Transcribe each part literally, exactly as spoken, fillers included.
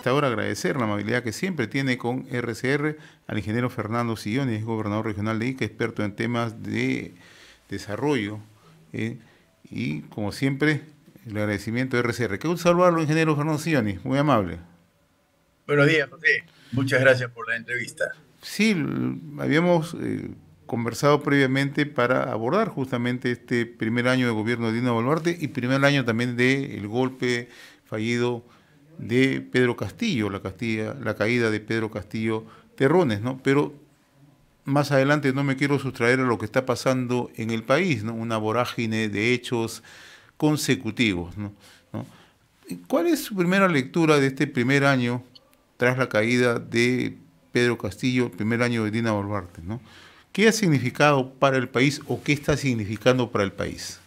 esta hora agradecer la amabilidad que siempre tiene con R C R al ingeniero Fernando Sillones, gobernador regional de Ica, experto en temas de desarrollo. eh, y como siempre, el agradecimiento de R C R. Qué gusto saludarlo, ingeniero Fernando Sillones, muy amable. Buenos días, José. Muchas gracias por la entrevista. Sí, l- habíamos eh, conversado previamente para abordar justamente este primer año de gobierno de Dina Boluarte y primer año también del golpe fallido de Pedro Castillo, la, Castilla, la caída de Pedro Castillo Terrones, ¿no? Pero más adelante no me quiero sustraer a lo que está pasando en el país, ¿no? Una vorágine de hechos consecutivos, ¿no? ¿No? ¿Cuál es su primera lectura de este primer año tras la caída de Pedro Castillo, el primer año de Dina Boluarte, ¿no? ¿Qué ha significado para el país o qué está significando para el país?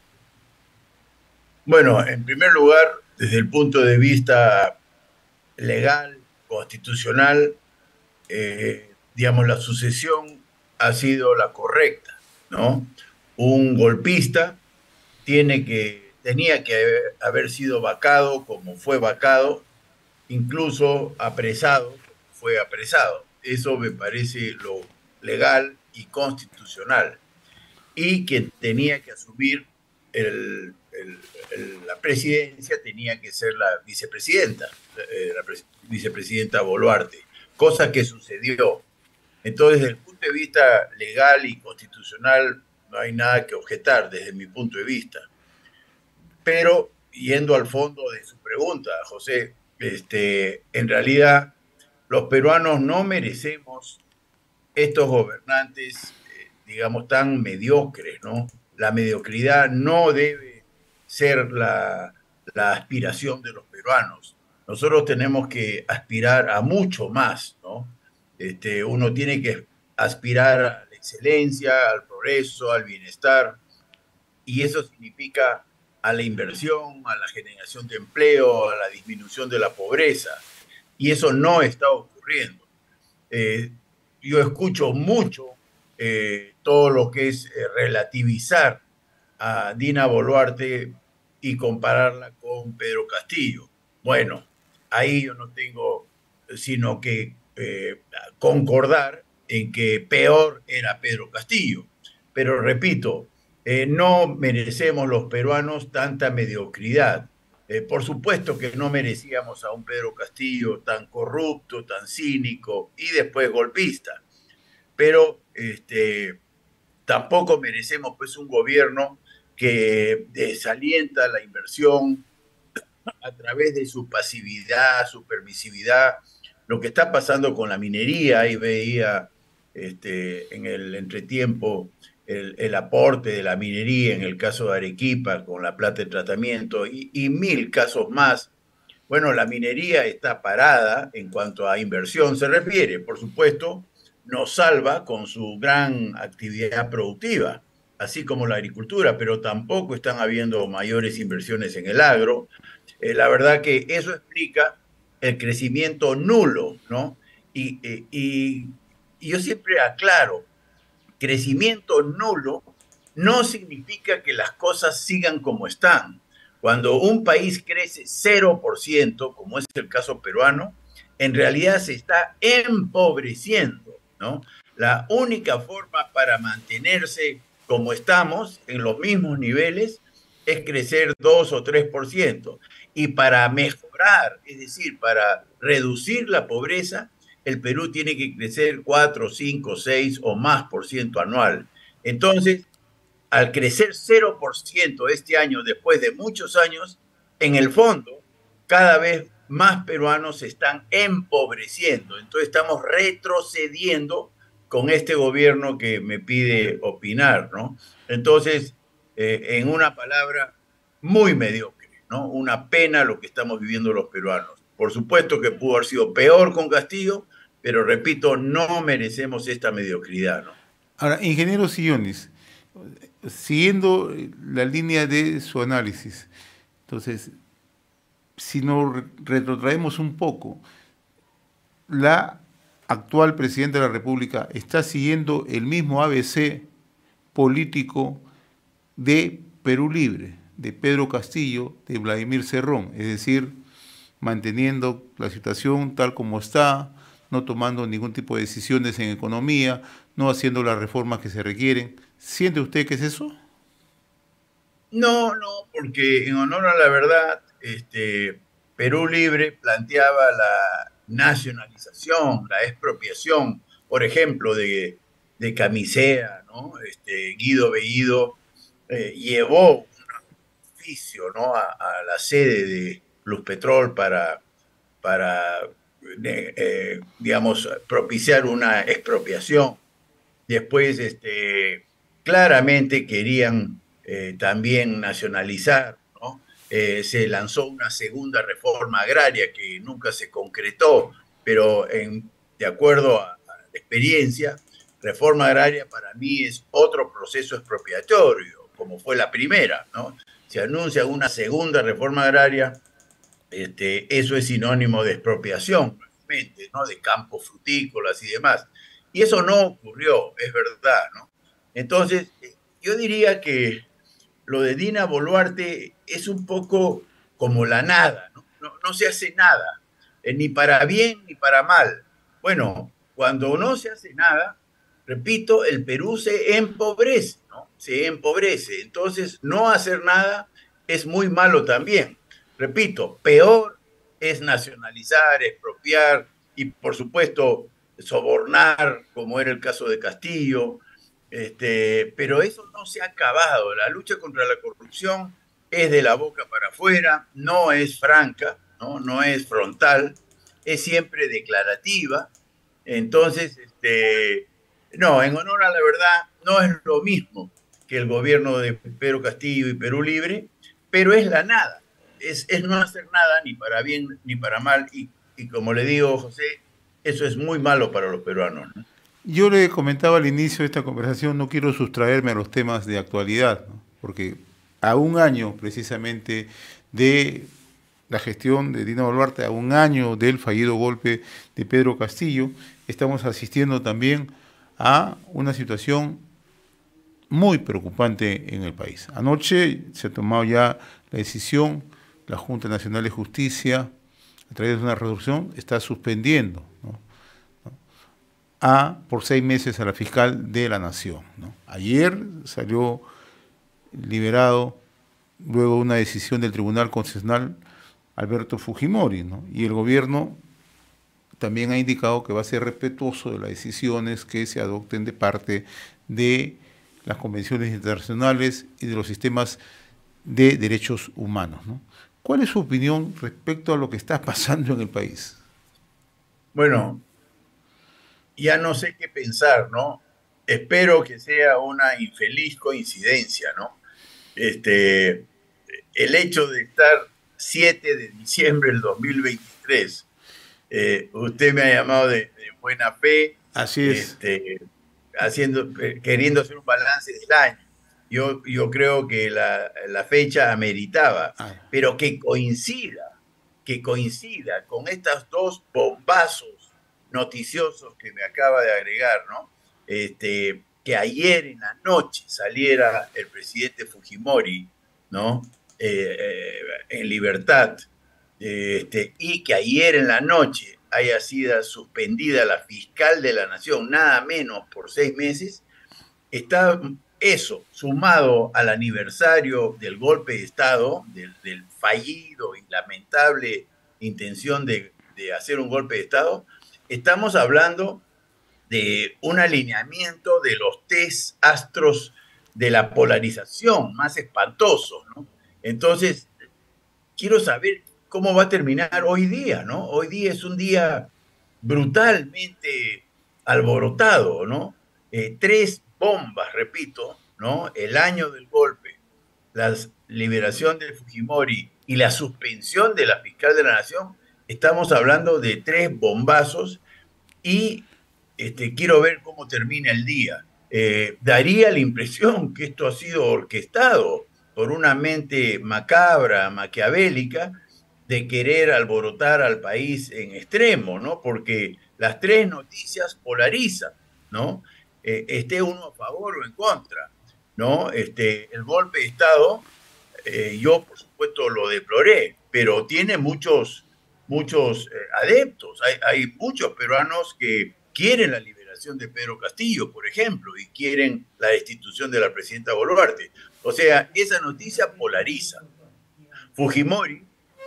Bueno, en primer lugar, desde el punto de vista legal, constitucional, eh, digamos, la sucesión ha sido la correcta, ¿no? Un golpista tiene que, tenía que haber, haber sido vacado como fue vacado, incluso apresado como fue apresado. Eso me parece lo legal y constitucional. Y quien tenía que asumir el, el, el, la presidencia tenía que ser la vicepresidenta, eh, la pre vicepresidenta Boluarte, cosa que sucedió. Entonces, desde el punto de vista legal y constitucional, no hay nada que objetar desde mi punto de vista. Pero, yendo al fondo de su pregunta, José, este, en realidad los peruanos no merecemos estos gobernantes, eh, digamos, tan mediocres, ¿no? La mediocridad no debe ser la, la aspiración de los peruanos. Nosotros tenemos que aspirar a mucho más, ¿no? Este, uno tiene que aspirar a la excelencia, al progreso, al bienestar, y eso significa a la inversión, a la generación de empleo, a la disminución de la pobreza, y eso no está ocurriendo. Eh, yo escucho mucho eh, todo lo que es eh, relativizar a Dina Boluarte y compararla con Pedro Castillo. Bueno, ahí yo no tengo sino que eh, concordar en que peor era Pedro Castillo. Pero repito, eh, no merecemos los peruanos tanta mediocridad. Eh, por supuesto que no merecíamos a un Pedro Castillo tan corrupto, tan cínico y después golpista, pero este, tampoco merecemos pues un gobierno que desalienta la inversión a través de su pasividad, su permisividad. Lo que está pasando con la minería, y veía este, en el entretiempo el, el, aporte de la minería en el caso de Arequipa con la plata de tratamiento y, y mil casos más. Bueno, la minería está parada en cuanto a inversión se refiere. Por supuesto, nos salva con su gran actividad productiva, así como la agricultura, pero tampoco están habiendo mayores inversiones en el agro. Eh, la verdad que eso explica el crecimiento nulo, ¿no? Y, y, y, y yo siempre aclaro, crecimiento nulo no significa que las cosas sigan como están. Cuando un país crece cero por ciento, como es el caso peruano, en realidad se está empobreciendo, ¿no? La única forma para mantenerse como estamos, en los mismos niveles, es crecer dos o tres por ciento. Y para mejorar, es decir, para reducir la pobreza, el Perú tiene que crecer cuatro, cinco, seis o más por ciento anual. Entonces, al crecer cero por ciento este año, después de muchos años, en el fondo, cada vez más peruanos se están empobreciendo. Entonces, estamos retrocediendo con este gobierno que me pide opinar, ¿no? Entonces, eh, en una palabra, muy mediocre, ¿no? Una pena lo que estamos viviendo los peruanos. Por supuesto que pudo haber sido peor con Castillo, pero repito, no merecemos esta mediocridad, ¿no? Ahora, ingeniero Sillones, siguiendo la línea de su análisis, entonces, si nos retrotraemos un poco, la actual presidenta de la República está siguiendo el mismo A B C político de Perú Libre, de Pedro Castillo, de Vladimir Cerrón, es decir, manteniendo la situación tal como está, no tomando ningún tipo de decisiones en economía, no haciendo las reformas que se requieren. ¿Siente usted que es eso? No, no, porque en honor a la verdad, este, Perú Libre planteaba la nacionalización, la expropiación, por ejemplo, de, de Camisea, ¿no? Este, Guido Bellido eh, llevó un oficio, ¿no? a, a la sede de Pluspetrol para, para eh, eh, digamos, propiciar una expropiación. Después, este, claramente querían eh, también nacionalizar, ¿no? Eh, se lanzó una segunda reforma agraria que nunca se concretó, pero en, de acuerdo a, a la experiencia, reforma agraria para mí es otro proceso expropiatorio, como fue la primera, ¿no? Se anuncia una segunda reforma agraria, este, eso es sinónimo de expropiación, ¿no? De campos frutícolas y demás. Y eso no ocurrió, es verdad, ¿no? Entonces, yo diría que lo de Dina Boluarte es un poco como la nada, ¿no? No, no se hace nada, eh, ni para bien ni para mal. Bueno, cuando no se hace nada, repito, el Perú se empobrece, ¿no? Se empobrece. Entonces, no hacer nada es muy malo también. Repito, peor es nacionalizar, expropiar y, por supuesto, sobornar, como era el caso de Castillo. Este, pero eso no se ha acabado. La lucha contra la corrupción es de la boca para afuera, no es franca, no, no es frontal, es siempre declarativa. Entonces, este, no, en honor a la verdad, no es lo mismo que el gobierno de Pedro Castillo y Perú Libre, pero es la nada. Es, es no hacer nada ni para bien ni para mal. Y, y como le digo, José, eso es muy malo para los peruanos, ¿no? Yo le comentaba al inicio de esta conversación, no quiero sustraerme a los temas de actualidad, ¿no? Porque a un año precisamente de la gestión de Dina Boluarte, a un año del fallido golpe de Pedro Castillo, estamos asistiendo también a una situación muy preocupante en el país. Anoche se ha tomado ya la decisión, la Junta Nacional de Justicia, a través de una resolución, está suspendiendo, ¿no? a por seis meses a la fiscal de la Nación, ¿no? Ayer salió liberado luego una decisión del Tribunal Constitucional Alberto Fujimori, ¿no? Y el gobierno también ha indicado que va a ser respetuoso de las decisiones que se adopten de parte de las convenciones internacionales y de los sistemas de derechos humanos, ¿no? ¿Cuál es su opinión respecto a lo que está pasando en el país? Bueno, ya no sé qué pensar, ¿no? Espero que sea una infeliz coincidencia, ¿no? Este, el hecho de estar siete de diciembre del dos mil veintitrés, eh, usted me ha llamado de, de buena fe, Así es. este, haciendo, queriendo hacer un balance del año. Yo, yo creo que la, la fecha ameritaba, Ah, pero que coincida, que coincida con estos dos bombazos noticiosos que me acaba de agregar, ¿no? Este, que ayer en la noche saliera el presidente Fujimori, ¿no? Eh, eh, en libertad, eh, este, y que ayer en la noche haya sido suspendida la fiscal de la Nación, nada menos por seis meses, está eso, sumado al aniversario del golpe de Estado, del, del fallido y lamentable intención de, de hacer un golpe de Estado, estamos hablando de un alineamiento de los tres astros de la polarización más espantosos, ¿no? Entonces, quiero saber cómo va a terminar hoy día, ¿no? Hoy día es un día brutalmente alborotado, ¿no? Eh, tres bombas, repito, ¿no? El año del golpe, la liberación de Fujimori y la suspensión de la fiscal de la Nación, estamos hablando de tres bombazos y este, quiero ver cómo termina el día. Eh, daría la impresión que esto ha sido orquestado por una mente macabra, maquiavélica, de querer alborotar al país en extremo, ¿no? Porque las tres noticias polarizan, ¿no? Eh, esté uno a favor o en contra, ¿no? Este, el golpe de Estado, eh, yo por supuesto lo deploré, pero tiene muchos muchos eh, adeptos, hay, hay muchos peruanos que quieren la liberación de Pedro Castillo, por ejemplo, y quieren la destitución de la presidenta Boluarte. O sea, esa noticia polariza. Fujimori,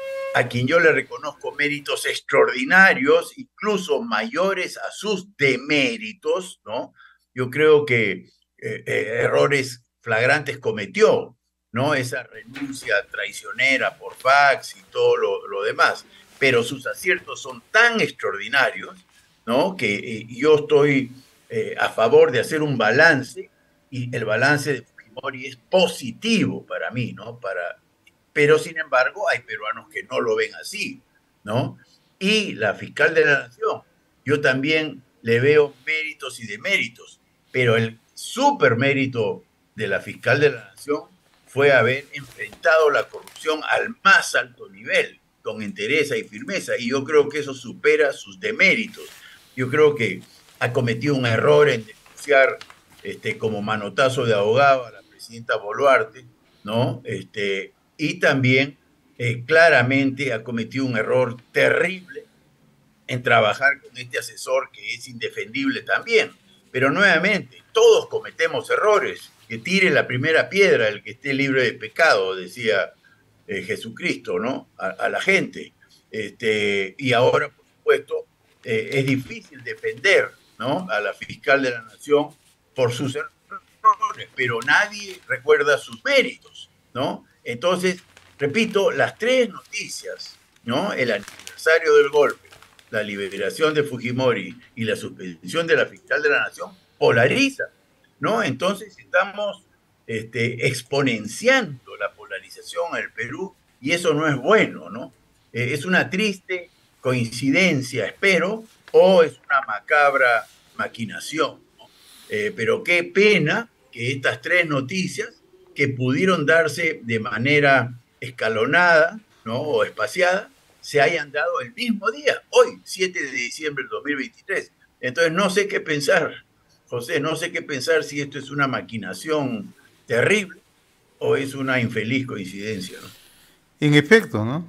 a quien yo le reconozco méritos extraordinarios, incluso mayores a sus deméritos, ¿no? Yo creo que eh, eh, errores flagrantes cometió, ¿no? Esa renuncia traicionera por fax y todo lo, lo demás. Pero sus aciertos son tan extraordinarios, ¿no? Que eh, yo estoy eh, a favor de hacer un balance, y el balance de Fujimori es positivo para mí, ¿no? Para, pero sin embargo hay peruanos que no lo ven así, ¿no? Y la fiscal de la Nación, yo también le veo méritos y deméritos, pero el super mérito de la fiscal de la Nación fue haber enfrentado la corrupción al más alto nivel, con entereza y firmeza, y yo creo que eso supera sus deméritos. Yo creo que ha cometido un error en denunciar este, como manotazo de ahogado a la presidenta Boluarte, ¿no? Este, y también eh, claramente ha cometido un error terrible en trabajar con este asesor que es indefendible también. Pero nuevamente, todos cometemos errores. Que tire la primera piedra el que esté libre de pecado, decía eh, Jesucristo, ¿no? A, a la gente. Este, y ahora, por supuesto, eh, es difícil defender, ¿no? A la fiscal de la Nación por sus errores, pero nadie recuerda sus méritos, ¿no? Entonces, repito, las tres noticias, ¿no? El aniversario del golpe, la liberación de Fujimori y la suspensión de la fiscal de la Nación polarizan, ¿no? Entonces estamos este, exponenciando la polarización en el Perú y eso no es bueno, ¿no? Eh, es una triste coincidencia, espero, o es una macabra maquinación, ¿no? Eh, pero qué pena que estas tres noticias que pudieron darse de manera escalonada, ¿no? O espaciada, se hayan dado el mismo día, hoy, siete de diciembre del dos mil veintitrés. Entonces no sé qué pensar, José, no sé qué pensar si esto es una maquinación terrible o es una infeliz coincidencia, ¿no? En efecto, ¿no?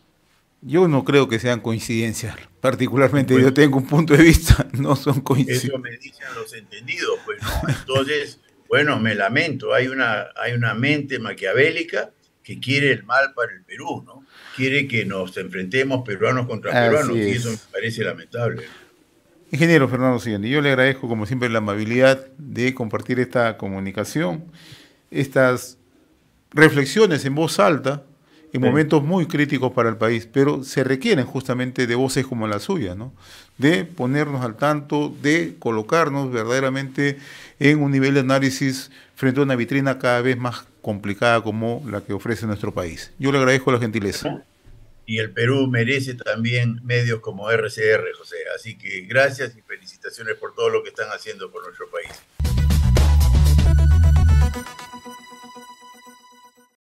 Yo no creo que sean coincidencias. Particularmente Pues yo tengo un punto de vista, no son eso coincidencias. me dicen los entendidos, pues, ¿no? Entonces, bueno, me lamento, hay una, hay una mente maquiavélica que quiere el mal para el Perú, ¿no? Quiere que nos enfrentemos peruanos contra Así peruanos y eso me es. parece lamentable, ¿no? Ingeniero Fernando Sillani, yo le agradezco como siempre la amabilidad de compartir esta comunicación, estas reflexiones en voz alta, en Sí. momentos muy críticos para el país, pero se requieren justamente de voces como la suya, ¿no? De ponernos al tanto, de colocarnos verdaderamente en un nivel de análisis frente a una vitrina cada vez más complicada como la que ofrece nuestro país. Yo le agradezco la gentileza. Y el Perú merece también medios como R C R, José. Así que gracias y felicitaciones por todo lo que están haciendo por nuestro país.